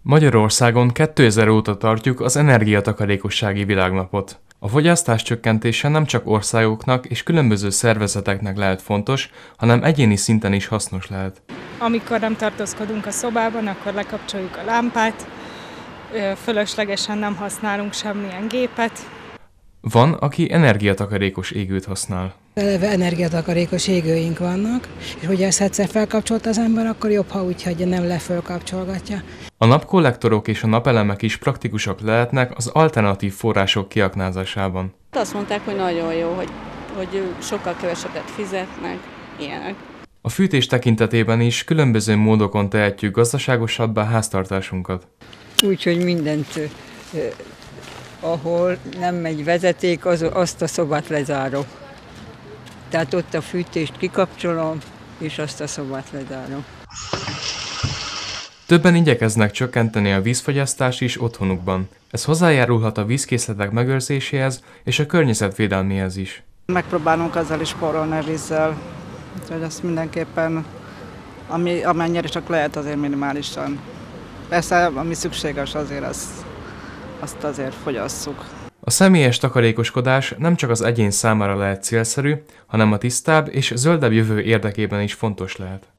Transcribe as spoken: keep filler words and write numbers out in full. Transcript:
Magyarországon kétezer óta tartjuk az energiatakarékossági világnapot. A fogyasztás csökkentése nem csak országoknak és különböző szervezeteknek lehet fontos, hanem egyéni szinten is hasznos lehet. Amikor nem tartózkodunk a szobában, akkor lekapcsoljuk a lámpát, fölöslegesen nem használunk semmilyen gépet. Van, aki energiatakarékos égőt használ. Eleve energiatakarékos égőink vannak, és hogyha ezt egyszer felkapcsolt az ember, akkor jobb, ha úgy hagyja, nem lefölkapcsolgatja. A napkollektorok és a napelemek is praktikusak lehetnek az alternatív források kiaknázásában. Azt mondták, hogy nagyon jó, hogy, hogy sokkal kevesebbet fizetnek, ilyenek. A fűtés tekintetében is különböző módokon tehetjük gazdaságosabbá háztartásunkat. Úgyhogy mindent, eh, ahol nem megy vezeték, az, azt a szobát lezárom. Tehát ott a fűtést kikapcsolom, és azt a szobát lezárom. Többen igyekeznek csökkenteni a vízfogyasztást is otthonukban. Ez hozzájárulhat a vízkészletek megőrzéséhez és a környezetvédelméhez is. Megpróbálunk azzal is spórolni a vízzel, úgyhogy azt mindenképpen, ami, amennyire csak lehet, azért minimálisan. Persze, ami szükséges azért, azt, azt azért fogyasszuk. A személyes takarékoskodás nem csak az egyén számára lehet célszerű, hanem a tisztább és zöldebb jövő érdekében is fontos lehet.